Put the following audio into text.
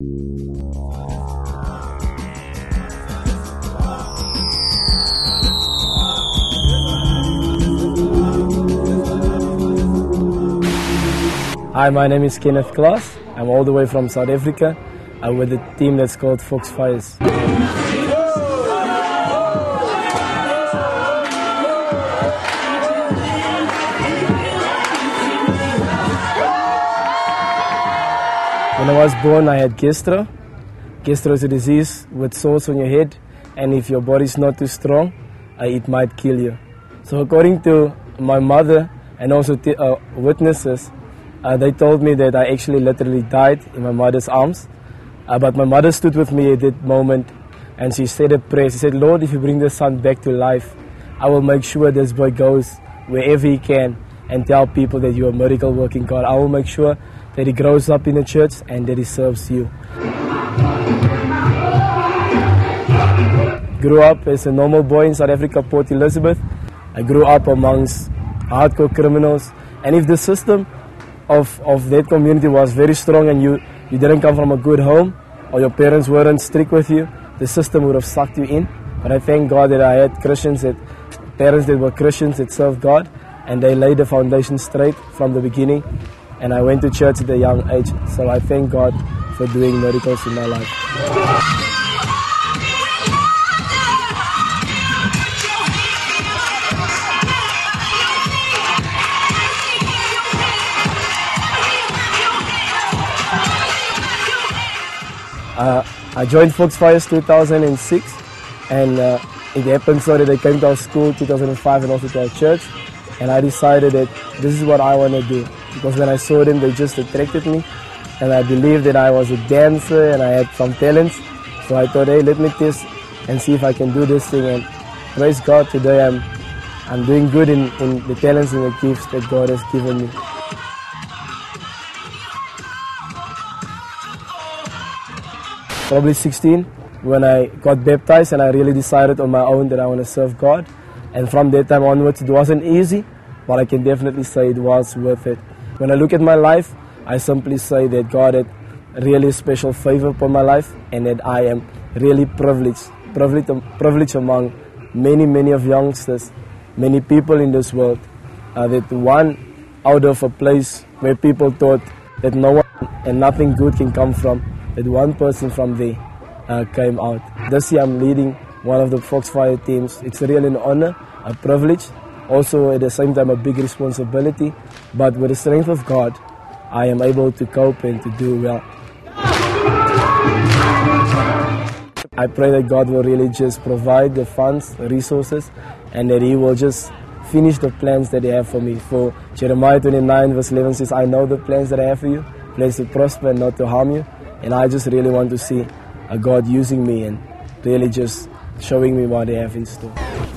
Hi, my name is Kenneth Klaas. I'm all the way from South Africa. I'm with a team that's called Foxfires. When I was born, I had gastro. Gastro is a disease with sores on your head, and if your body is not too strong, it might kill you. So according to my mother and also witnesses, they told me that I actually literally died in my mother's arms. But my mother stood with me at that moment and she said a prayer. She said, Lord, if you bring this son back to life, I will make sure this boy goes wherever he can and tell people that you are a miracle working God. I will make sure that he grows up in the church and that he serves you. Grew up as a normal boy in South Africa, Port Elizabeth. I grew up amongst hardcore criminals. And if the system of that community was very strong and you didn't come from a good home or your parents weren't strict with you, the system would have sucked you in. But I thank God that I had parents that were Christians that served God, and they laid the foundation straight from the beginning. And I went to church at a young age, so I thank God for doing miracles in my life. I joined Foxfires 2006, and it happened so that I came to our school 2005 and also to our church, and I decided that this is what I want to do, because when I saw them, they just attracted me, and I believed that I was a dancer and I had some talents, so I thought, hey, let me test and see if I can do this thing, and praise God, today I'm doing good in the talents and the gifts that God has given me. Probably 16 when I got baptized, and I really decided on my own that I want to serve God. And from that time onwards, it wasn't easy, but I can definitely say it was worth it. When I look at my life, I simply say that God had really special favor upon my life, and that I am really privileged among many of youngsters, many people in this world, that one out of a place where people thought that no one and nothing good can come from, that one person from there came out. This year I'm leading one of the Foxfire teams. It's really an honor, a privilege, also at the same time a big responsibility, but with the strength of God, I am able to cope and to do well. I pray that God will really just provide the funds, the resources, and that He will just finish the plans that He has for me. For Jeremiah 29 verse 11 says, I know the plans that I have for you, plans to prosper and not to harm you. And I just really want to see God using me and really just showing me what they have in store.